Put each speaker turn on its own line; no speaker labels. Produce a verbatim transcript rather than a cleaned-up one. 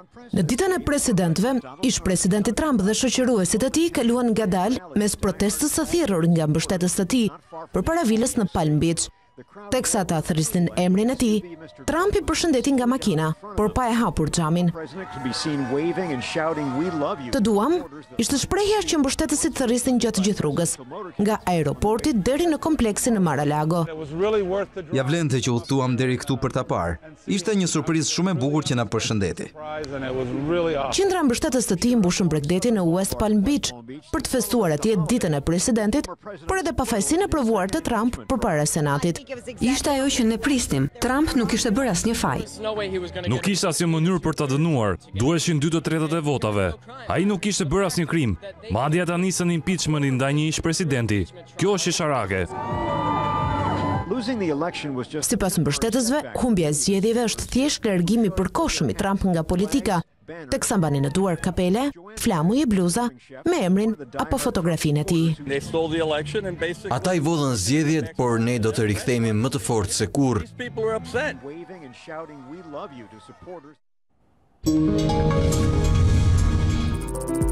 Në ditën e presidentëve, ish presidenti Trump dhe shoqëruesit e tij kaluan ngadalë mes protestës së thirrur nga mbështetës të tij përpara vilës në Palm Beach. Teksa ata thërrisnin emrin e tij, Trump i përshëndeti nga makina, por pa e hapur xhamin. Të duam ishte shprehja që mbështetësit thërrisnin gjatë gjithë rrugës, nga aeroporti deri në kompleksin në Mar-a-Lago.
Ja vlente që udhëtuam deri këtu për ta parë. Ishte një surprizë shumë e bukur që na përshëndeti.
Qindra mbështetës të tij mbushën Bregdetin në West Palm Beach për të festuar atje ditën e presidentit, por edhe pafajësinë e provuar të Trump përpara Senatit.
Ishte ajo që ne prisnim. Trump nuk ishte bërë asnjë faj.
Nuk ishte asnjë mënyrë për ta dënuar. Duheshin dy të tretët e votave. Ai nuk ishte bërë asnjë krim. Madje ata nisën impeachmentin ndaj një ish presidenti. Kjo është shisharake.
Sipas mbështetësve, humbja e zgjedhjeve është thjesht largimi i përkohshëm i Trump nga politika, teksa mbani në duar kapele, flamuj e bluza, me emrin apo fotografinë e tij.
Ata i vodhën zgjedhjet, por ne do të rikthehemi më të fortë se kurrë.
Thank you.